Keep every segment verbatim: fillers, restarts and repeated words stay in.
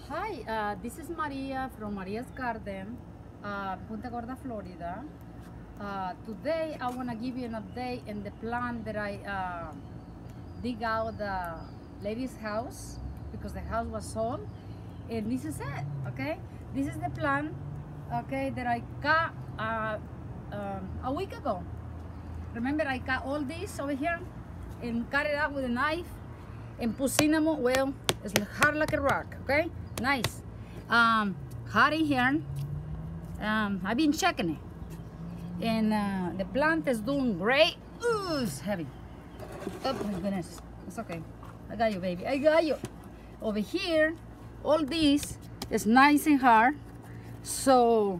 Hi, uh, this is Maria from Maria's Garden, uh, Punta Gorda, Florida. Uh, today I want to give you an update in the plant that I uh, dig out the lady's house because the house was sold, and this is it. Okay, this is the plant. Okay, that I cut uh, um, a week ago. Remember, I cut all this over here and cut it out with a knife and put cinnamon. Well, it's hard like a rock. Okay. Nice. Um, hot in here. Um, I've been checking it. And uh, the plant is doing great. Ooh, it's heavy. Oh my goodness. It's okay. I got you, baby. I got you. Over here, all this is nice and hard. So,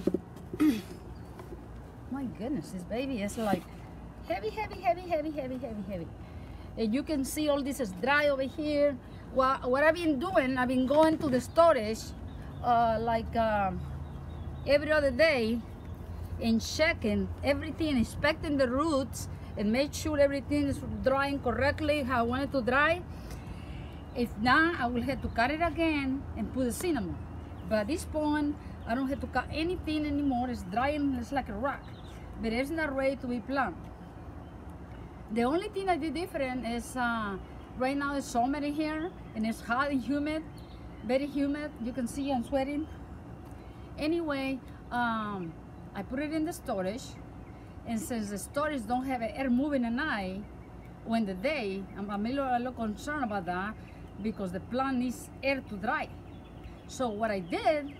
my goodness, this baby is like heavy, heavy, heavy, heavy, heavy, heavy, heavy. And you can see all this is dry over here. Well, what I've been doing, I've been going to the storage uh, like uh, every other day and checking everything, inspecting the roots and make sure everything is drying correctly how I want it to dry. If not, I will have to cut it again and put the cinnamon. But at this point, I don't have to cut anything anymore. It's drying, it's like a rock. But it's not ready to be planted. The only thing I did different is uh, right now it's summer in here and it's hot and humid, very humid. You can see I'm sweating. Anyway, um, I put it in the storage, and since the storage don't have air moving at night or in the day, I'm a little, a little concerned about that because the plant needs air to dry. So what I did,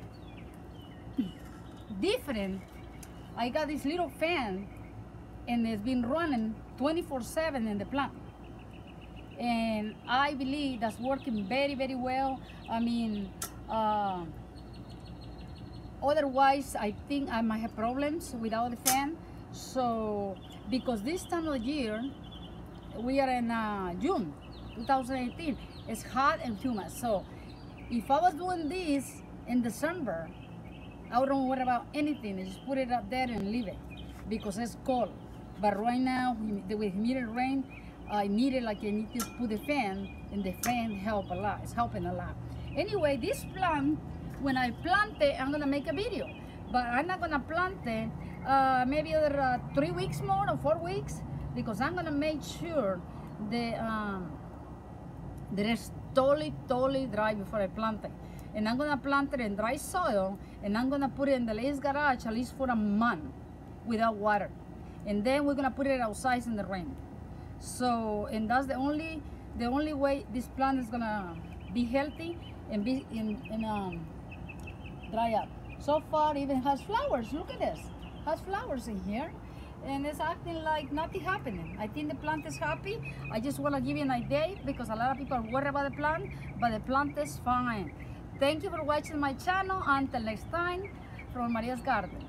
different, I got this little fan and it's been running twenty-four seven in the plant. And I believe that's working very, very well. I mean, uh, otherwise, I think I might have problems without the fan. So, because this time of year, we are in uh, June two thousand eighteen, it's hot and humid. So, if I was doing this in December, I wouldn't worry about anything. I just put it up there and leave it because it's cold. But right now, with immediate rain, I need it like I need to put the fan, and the fan help a lot. It's helping a lot. Anyway, this plant, when I plant it, I'm gonna make a video. But I'm not gonna plant it uh, maybe other uh, three weeks more or four weeks because I'm gonna make sure that um, that it's totally, totally dry before I plant it. And I'm gonna plant it in dry soil, and I'm gonna put it in the lady's garage at least for a month without water. And then we're gonna put it outside in the rain. So, and that's the only the only way this plant is gonna be healthy and be in, in um, dry up. So far, it even has flowers. Look at this, has flowers in here, and it's acting like nothing happening. I think the plant is happy. I just want to give you an idea because a lot of people are worried about the plant, but the plant is fine. Thank you for watching my channel. Until next time, from Maria's Garden.